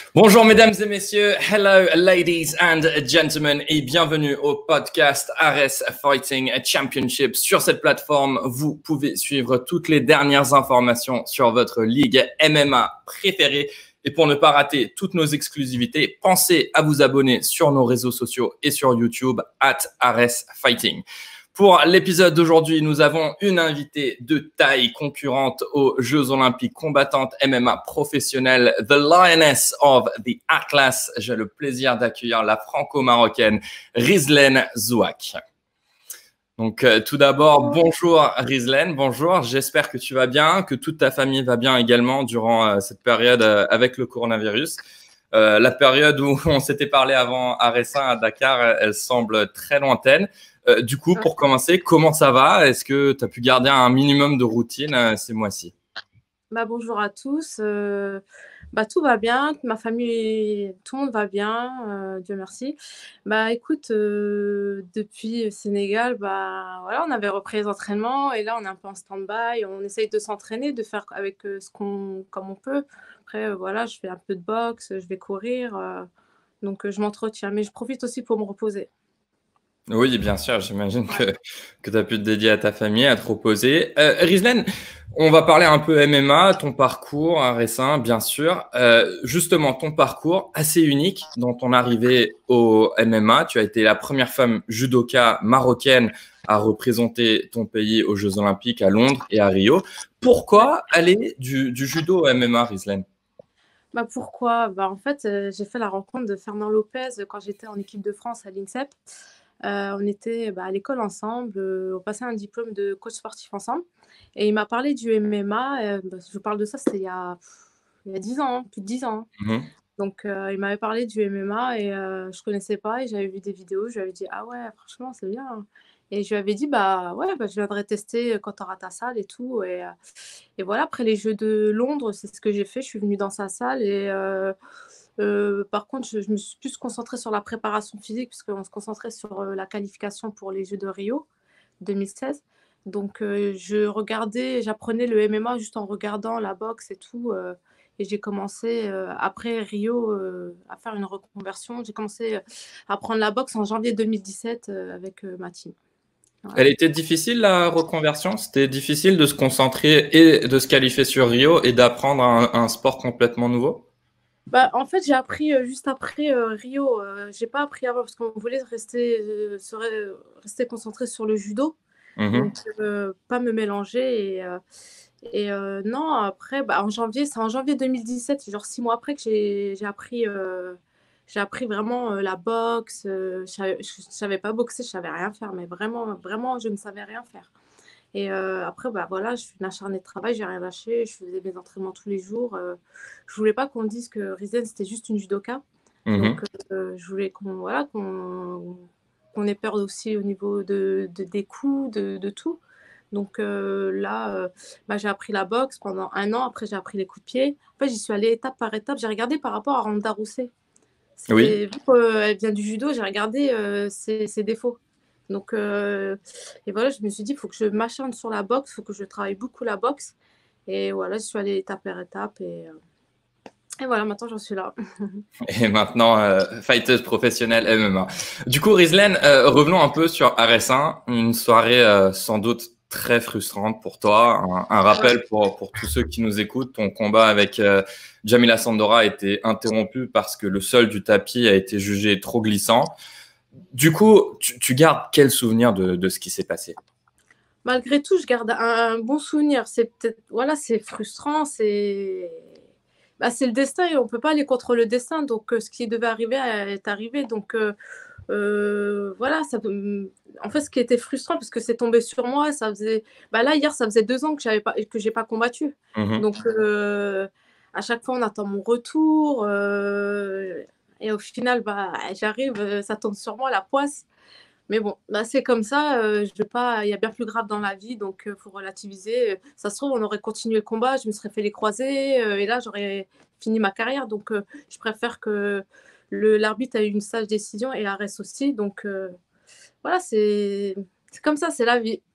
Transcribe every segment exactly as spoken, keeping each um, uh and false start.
Bonjour mesdames et messieurs, hello ladies and gentlemen et bienvenue au podcast Ares Fighting Championship. Sur cette plateforme, vous pouvez suivre toutes les dernières informations sur votre ligue M M A préférée. Et pour ne pas rater toutes nos exclusivités, pensez à vous abonner sur nos réseaux sociaux et sur YouTube at Ares Fighting. Pour l'épisode d'aujourd'hui, nous avons une invitée de taille concurrente aux Jeux Olympiques, combattante M M A professionnelle, The Lioness of the Atlas. J'ai le plaisir d'accueillir la franco-marocaine Rizlen Zouak. Donc, euh, tout d'abord, bonjour Rizlen, bonjour. J'espère que tu vas bien, que toute ta famille va bien également durant euh, cette période euh, avec le coronavirus. Euh, la période où on s'était parlé avant à Ressin, à Dakar, elle semble très lointaine. Euh, du coup, pour commencer, comment ça va? Est-ce que tu as pu garder un minimum de routine euh, ces mois-ci? Bah, bonjour à tous. Euh, bah, tout va bien. Ma famille, tout le monde va bien. Euh, Dieu merci. Bah, écoute, euh, depuis le Sénégal, bah, voilà, on avait repris les entraînements et là, on est un peu en stand-by. On essaye de s'entraîner, de faire avec euh, ce qu'on, comme on peut. Après, euh, voilà, je fais un peu de boxe, je vais courir. Euh, donc, euh, je m'entretiens. Mais je profite aussi pour me reposer. Oui, bien sûr, j'imagine Ouais. que, que tu as pu te dédier à ta famille, à te reposer. Euh, Rizlen, on va parler un peu M M A, ton parcours à Ressin, bien sûr. Euh, justement, ton parcours assez unique dans ton arrivée au M M A. Tu as été la première femme judoka marocaine à représenter ton pays aux Jeux Olympiques à Londres et à Rio. Pourquoi aller du, du judo au M M A, Rizlen? Bah, pourquoi? Bah, en fait, euh, j'ai fait la rencontre de Fernand Lopez quand j'étais en équipe de France à l'INSEP. Euh, on était bah, à l'école ensemble, euh, on passait un diplôme de coach sportif ensemble. Et il m'a parlé du M M A. Euh, bah, je vous parle de ça, c'était il y a, il y a dix ans, hein, plus de dix ans. Mhm. Donc, euh, il m'avait parlé du M M A et euh, je connaissais pas et j'avais vu des vidéos. Je lui avais dit, ah ouais, franchement, c'est bien. Et je lui avais dit, bah ouais, bah, je viendrai tester quand tu auras ta salle et tout. Et, euh, et voilà, après les Jeux de Londres, c'est ce que j'ai fait. Je suis venue dans sa salle et euh, euh, par contre, je, je me suis plus concentrée sur la préparation physique puisqu'on se concentrait sur euh, la qualification pour les Jeux de Rio deux mille seize. Donc, euh, je regardais, j'apprenais le M M A juste en regardant la boxe et tout. Euh, et j'ai commencé, euh, après Rio, euh, à faire une reconversion. J'ai commencé euh, à apprendre la boxe en janvier deux mille dix-sept euh, avec euh, ma team. Voilà. Elle était difficile, la reconversion? C'était difficile de se concentrer et de se qualifier sur Rio et d'apprendre un, un sport complètement nouveau? Bah, en fait, j'ai appris euh, juste après euh, Rio. Euh, j'ai pas appris avant parce qu'on voulait rester, euh, serait- rester concentré sur le judo. Donc, Mhm. euh, pas me mélanger. Et, euh, et euh, non, après, bah, en janvier, c'est en janvier deux mille dix-sept, c'est genre six mois après que j'ai j'ai appris, euh, j'ai appris vraiment euh, la boxe. Euh, je savais, je savais pas boxer, je savais rien faire, mais vraiment, vraiment, je ne savais rien faire. Et euh, après, bah, voilà, je suis une acharnée de travail, j'ai rien lâché, je faisais mes entraînements tous les jours. Euh, je voulais pas qu'on dise que Rizen, c'était juste une judoka. Donc, Mhm. euh, je voulais qu'on voilà, qu'on qu'on ait peur aussi au niveau de, de- des coups, de, de tout. Donc euh, là, euh, bah, j'ai appris la boxe pendant un an. Après, j'ai appris les coups de pied. En fait, j'y suis allée étape par étape. J'ai regardé par rapport à Ronda Rousset. Oui. C'est, vu qu'elle vient du judo, j'ai regardé euh, ses, ses défauts. Donc, euh, et voilà, je me suis dit, il faut que je m'acharne sur la boxe, il faut que je travaille beaucoup la boxe. Et voilà, je suis allée étape par étape. Et, euh, et voilà, maintenant, j'en suis là. Et maintenant, euh, fighteuse professionnelle M M A. Du coup, Rizlen, euh, revenons un peu sur R S un, une soirée euh, sans doute très frustrante pour toi. Un, un rappel pour, pour tous ceux qui nous écoutent, ton combat avec euh, Jamila Sandora a été interrompu parce que le sol du tapis a été jugé trop glissant. Du coup, tu, tu gardes quel souvenir de, de ce qui s'est passé? Malgré tout, je garde un, un bon souvenir. C'est peut-être, voilà, c'est frustrant, c'est, bah, c'est le destin et on peut pas aller contre le destin. Donc, euh, ce qui devait arriver euh, est arrivé. Donc, euh, euh, voilà, ça, en fait, ce qui était frustrant, parce que c'est tombé sur moi, ça faisait, bah là, hier, ça faisait deux ans que j'avais pas, que j'ai pas combattu. Mhm. Donc, euh, à chaque fois, on attend mon retour. Euh, et au final, bah, j'arrive, euh, ça tombe sur moi, la poisse. Mais bon, bah, c'est comme ça. Euh, je vais pas, il y a bien plus grave dans la vie, donc il euh, faut relativiser. Ça se trouve, on aurait continué le combat, je me serais fait les croisés, euh, et là, j'aurais fini ma carrière. Donc, euh, je préfère que le, l'arbitre ait eu une sage décision et la reste aussi. Donc, euh, voilà, c'est, c'est comme ça, c'est la vie.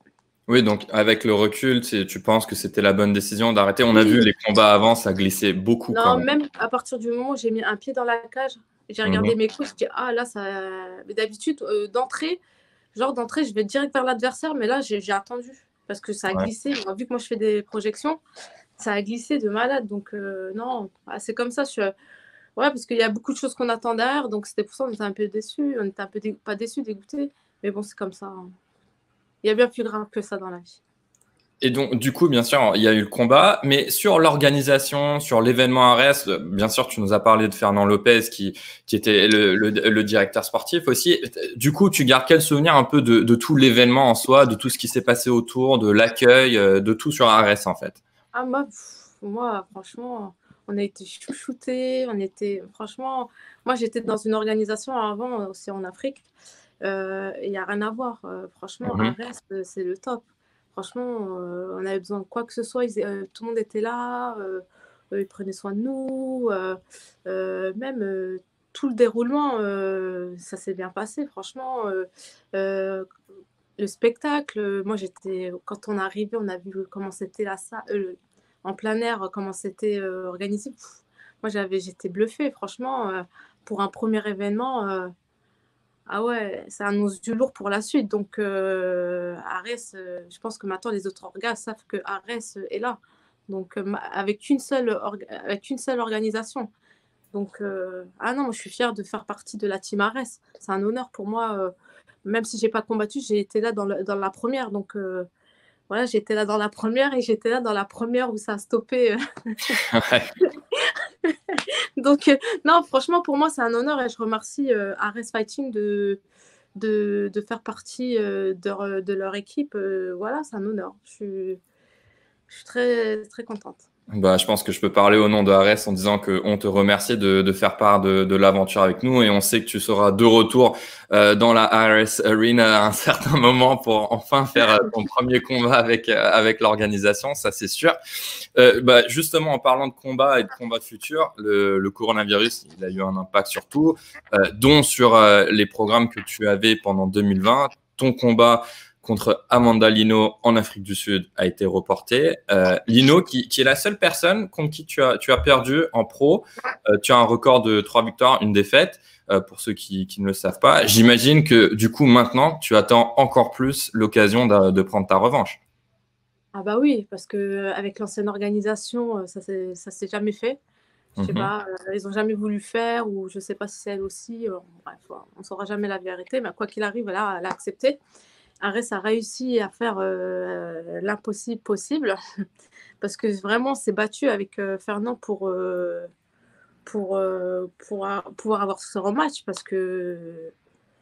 Oui, donc avec le recul, tu, tu penses que c'était la bonne décision d'arrêter. On a vu Oui. les combats avant, ça glissait beaucoup quand Non, même. même à partir du moment où j'ai mis un pied dans la cage, j'ai Mhm. regardé mes coups, je dis ah là ça. Mais d'habitude euh, d'entrée, genre d'entrée, je vais direct vers l'adversaire, mais là j'ai j'ai attendu parce que ça a Ouais. glissé. Vu que moi je fais des projections, ça a glissé de malade. Donc euh, non, ah, c'est comme ça. Je suis... Ouais, parce qu'il y a beaucoup de choses qu'on attend derrière, donc c'était pour ça qu'on était un peu déçus. On était un peu dé... pas déçus, dégoûtés, mais bon c'est comme ça, hein. Il y a bien plus grave que ça dans la vie. Et donc, du coup, bien sûr, il y a eu le combat, mais sur l'organisation, sur l'événement Ares, euh, bien sûr, tu nous as parlé de Fernand Lopez, qui, qui était le, le, le directeur sportif aussi. Du coup, tu gardes quel souvenir un peu de, de tout l'événement en soi, de tout ce qui s'est passé autour, de l'accueil, euh, de tout sur Ares, en fait? Ah, moi, pff, moi, franchement, on a été chouchoutés, on était, franchement, moi j'étais dans une organisation avant aussi en Afrique, euh, il n'y a rien à voir. Euh, franchement, Mhm. Arès, euh, c'est le top. Franchement, euh, on avait besoin de quoi que ce soit, ils- euh, tout le monde était là, euh, euh, ils prenaient soin de nous, euh, euh, même euh, tout le déroulement, euh, ça s'est bien passé, franchement. euh, euh, le spectacle, moi j'étais, quand on est arrivé, on a vu comment c'était la salle, euh, en plein air, comment c'était euh, organisé. Pff, moi j'avais, j'étais bluffée, franchement, euh, pour un premier événement. euh, ah ouais, ça annonce du lourd pour la suite. Donc, euh, Arès, euh, je pense que maintenant les autres orgas savent que Arès euh, est là. Donc, euh, avec une seule, orga- avec une seule organisation. Donc, euh, ah non, moi, je suis fière de faire partie de la team Arès. C'est un honneur pour moi. Euh, même si j'ai pas combattu, j'ai été là dans, le- dans la première. Donc, euh, voilà, j'étais là dans la première et j'étais là dans la première où ça a stoppé. Ouais. Donc, euh, non, franchement, pour moi, c'est un honneur et je remercie euh, Ares Fighting de, de, de faire partie euh, de, leur- de leur équipe. Euh, voilà, c'est un honneur. Je suis, je suis très, très contente. Bah, je pense que je peux parler au nom de Ares en disant qu'on te remercie de, de faire part de, de l'aventure avec nous et on sait que tu seras de retour euh, dans la Ares Arena à un certain moment pour enfin faire euh, ton premier combat avec, euh, avec l'organisation, ça c'est sûr. Euh, bah, justement, en parlant de combat et de combat futur, le, le coronavirus, il a eu un impact sur tout, euh, dont sur euh, les programmes que tu avais pendant deux mille vingt. Ton combat contre Amanda Lino en Afrique du Sud a été reporté. Euh, Lino, qui, qui est la seule personne contre qui tu as, tu as perdu en pro. Euh, tu as un record de trois victoires, une défaite, euh, pour ceux qui, qui ne le savent pas. J'imagine que du coup, maintenant, tu attends encore plus l'occasion de, de prendre ta revanche. Ah bah oui, parce que avec l'ancienne organisation, euh, ça s'est, ça s'est jamais fait. Je sais Mhm. pas, euh, ils ont jamais voulu faire ou je sais pas si c'est elle aussi. Euh, bref, on saura jamais la vérité, mais quoi qu'il arrive, là, elle a accepté. Arès a réussi à faire euh, l'impossible possible parce que vraiment, c'est battu avec euh, Fernand pour, euh, pour, euh, pour a- pouvoir avoir ce rematch parce que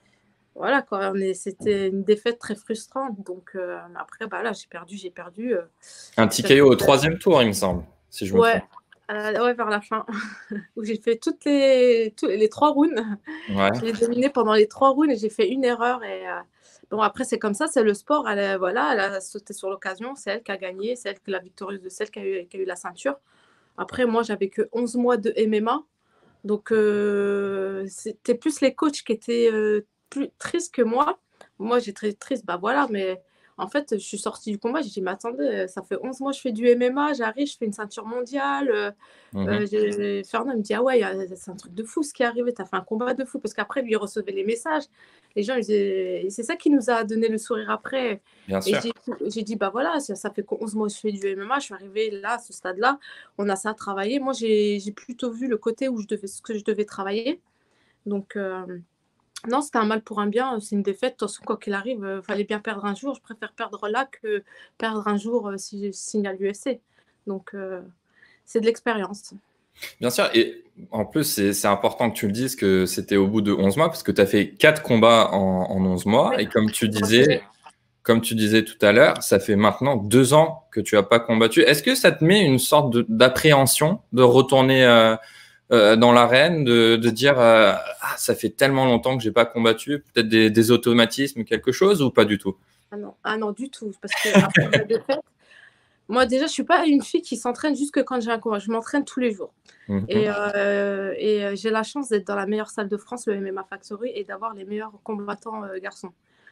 voilà, quoi, on est- c'était une défaite très frustrante. Donc euh, après, bah là, j'ai perdu, j'ai perdu. euh, Un ça T K O au fait- troisième tour, il me semble, si je me ouais, trompe. euh, ouais, vers la fin, où j'ai fait toutes les, tous les trois rounds. Je Ouais. l'ai dominé pendant les trois rounds et j'ai fait une erreur. Et, euh, bon, après, c'est comme ça, c'est le sport. Elle, a- voilà, elle a sauté sur l'occasion. C'est elle qui a gagné. C'est elle qui est la victorieuse de celle qui a eu, qui a eu la ceinture. Après, moi, j'avais que onze mois de M M A. Donc, euh, c'était plus les coachs qui étaient euh, plus tristes que moi. Moi, j'étais très triste, bah voilà, mais en fait, je suis sortie du combat. J'ai dit, mais attendez, ça fait onze mois que je fais du M M A, j'arrive, je fais une ceinture mondiale. Euh, Mhm. euh, j'ai- Fernand me dit, ah ouais, c'est un truc de fou ce qui est arrivé, tu as fait un combat de fou. Parce qu'après, lui, il recevait les messages. Les gens, ils disaient- et c'est ça qui nous a donné le sourire après. Bien Et sûr. j'ai j'ai dit, bah voilà, ça, ça fait onze mois que je fais du M M A, je suis arrivée là, à ce stade-là, on a ça à travailler. Moi, j'ai j'ai plutôt vu le côté où je devais, ce que je devais travailler. Donc, euh, non, c'était un mal pour un bien, c'est une défaite. De toute façon, quoi qu'il arrive, il fallait bien perdre un jour. Je préfère perdre là que perdre un jour euh, si je signe à l'U F C. Donc, euh, c'est de l'expérience. Bien sûr. Et en plus, c'est c'est important que tu le dises que c'était au bout de onze mois, parce que tu as fait quatre combats en, en onze mois. Oui, Et comme tu j'ai enchaîné. disais, comme tu disais tout à l'heure, ça fait maintenant deux ans que tu n'as pas combattu. Est-ce que ça te met une sorte de- d'appréhension de retourner euh, euh, dans l'arène, de, de dire euh, ah, ça fait tellement longtemps que j'ai pas combattu, peut-être des, des automatismes, quelque chose, ou pas du tout? Ah non, ah non, du tout. Parce que après la défaite, moi déjà, je suis pas une fille qui s'entraîne juste que quand j'ai un combat. Je m'entraîne tous les jours. Et, Mhm. euh, et euh, j'ai la chance d'être dans la meilleure salle de France, le M M A Factory, et d'avoir les meilleurs combattants euh, garçons.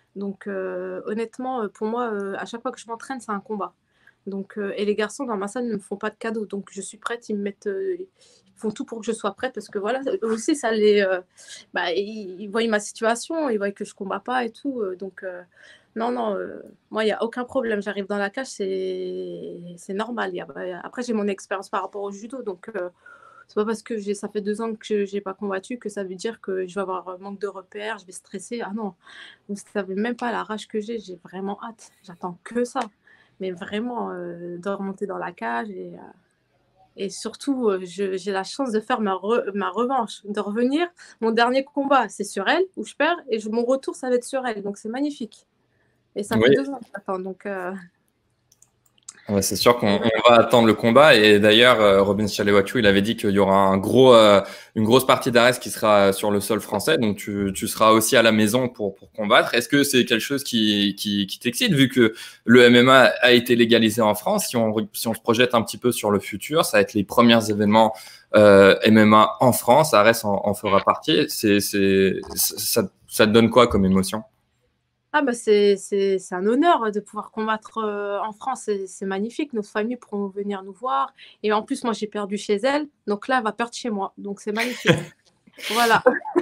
Donc, euh, honnêtement, pour moi, euh, à chaque fois que je m'entraîne, c'est un combat. Donc, euh, et les garçons dans ma salle ne me font pas de cadeaux. Donc, je suis prête. Ils me mettent, euh, ils font tout pour que je sois prête parce que voilà, eux aussi, ça les, euh, bah, ils, ils voient ma situation, ils voient que je combats pas et tout. Euh, donc, euh, non, non, euh, moi, il n'y a aucun problème. J'arrive dans la cage, c'est, c'est normal. Y a, après, j'ai mon expérience par rapport au judo, donc. Euh, c'est pas parce que j'ai, ça fait deux ans que j'ai pas combattu que ça veut dire que je vais avoir un manque de repères, je vais stresser. Ah non, vous ne savez même pas la rage que j'ai. J'ai vraiment hâte. J'attends que ça. Mais vraiment, euh, de remonter dans la cage. Et, euh, et surtout, euh, je, j'ai la chance de faire ma, re, ma revanche, de revenir. Mon dernier combat, c'est sur elle, où je perds. Et je, mon retour, ça va être sur elle. Donc, c'est magnifique. Et ça Oui. fait deux ans que j'attends. Donc... Euh... Ouais, c'est sûr qu'on va attendre le combat. Et d'ailleurs, euh, Robin Chalewachu, il avait dit qu'il y aura un gros, euh, une grosse partie d'Ares qui sera sur le sol français. Donc, tu, tu seras aussi à la maison pour, pour combattre. Est-ce que c'est quelque chose qui, qui, qui t'excite, vu que le M M A a été légalisé en France? Si on, si on se projette un petit peu sur le futur, ça va être les premiers événements euh, M M A en France. Ares en, en fera partie. C'est, c'est, ça, ça te donne quoi comme émotion? Ah bah c'est, c'est, c'est un honneur de pouvoir combattre euh, en France, c'est, c'est magnifique, nos familles pourront venir nous voir. Et en plus, moi j'ai perdu chez elle, donc là elle va perdre chez moi, donc c'est magnifique. Voilà.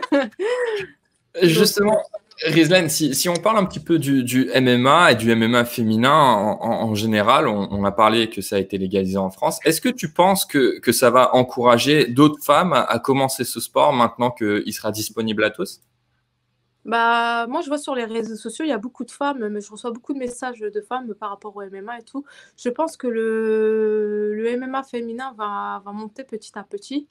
Justement, Rizlan, si, si on parle un petit peu du, du M M A et du M M A féminin en, en, en général, on, on a parlé que ça a été légalisé en France. Est-ce que tu penses que, que ça va encourager d'autres femmes à, à commencer ce sport maintenant qu'il sera disponible à tous? Bah, moi, je vois sur les réseaux sociaux, il y a beaucoup de femmes, mais je reçois beaucoup de messages de femmes par rapport au M M A et tout. Je pense que le, le M M A féminin va, va monter petit à petit.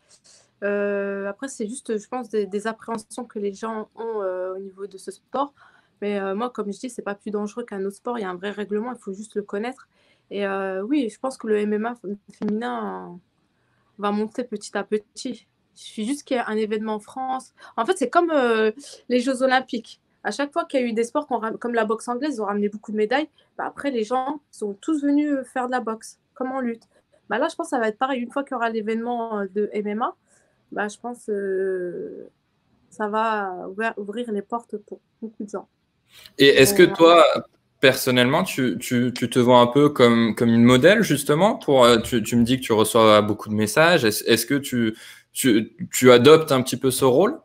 Euh, après, c'est juste, je pense, des, des appréhensions que les gens ont euh, au niveau de ce sport. Mais euh, moi, comme je dis, c'est pas plus dangereux qu'un autre sport. Il y a un vrai règlement, il faut juste le connaître. Et euh, oui, je pense que le M M A féminin euh, va monter petit à petit. Il suffit juste qu'il y ait un événement en France. En fait, c'est comme euh, les Jeux Olympiques. À chaque fois qu'il y a eu des sports, comme la boxe anglaise, ils ont ramené beaucoup de médailles. Bah, après, les gens sont tous venus faire de la boxe, comme en lutte. Bah, là, je pense que ça va être pareil. Une fois qu'il y aura l'événement de M M A, bah, je pense que euh, ça va ouvrir, ouvrir les portes pour beaucoup de gens. Et est-ce que toi, personnellement, tu, tu, tu te vois un peu comme, comme une modèle, justement pour, tu, tu me dis que tu reçois beaucoup de messages. Est-ce, est-ce que tu, tu, tu adoptes un petit peu ce rôle?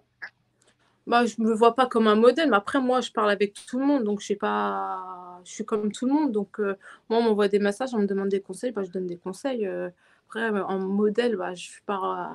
Bah, je ne me vois pas comme un modèle, mais après, moi, je parle avec tout le monde, donc je sais pas... je suis comme tout le monde. Donc, euh, moi, on m'envoie des messages, on me demande des conseils, bah, je donne des conseils. Euh, après, en modèle, bah, je suis pas...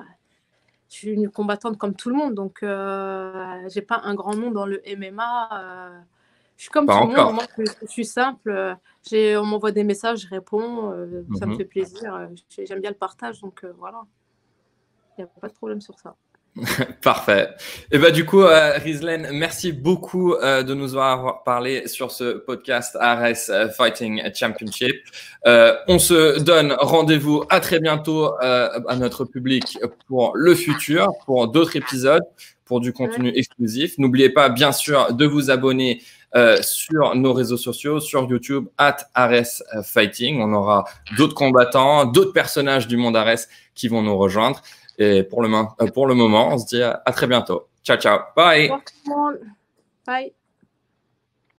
je suis une combattante comme tout le monde, donc euh, j'ai pas un grand nom dans le M M A. Euh, je suis comme Pas tout le monde, encore. moi, je, je suis simple. J'ai, on m'envoie des messages, je réponds, euh, Mm-hmm. ça me fait plaisir. J'aime bien le partage, donc euh, voilà. Il n'y a pas de problème sur ça. Parfait. Et bah du coup, euh, Rizlan, merci beaucoup euh, de nous avoir parlé sur ce podcast Ares Fighting Championship. Euh, on se donne rendez-vous à très bientôt euh, à notre public pour le futur, pour d'autres épisodes, pour du contenu Ouais. exclusif. N'oubliez pas, bien sûr, de vous abonner euh, sur nos réseaux sociaux, sur YouTube, at Ares Fighting. On aura d'autres combattants, d'autres personnages du monde Ares qui vont nous rejoindre. Et pour le, pour le moment, on se dit à très bientôt. Ciao, ciao. Bye. Bye.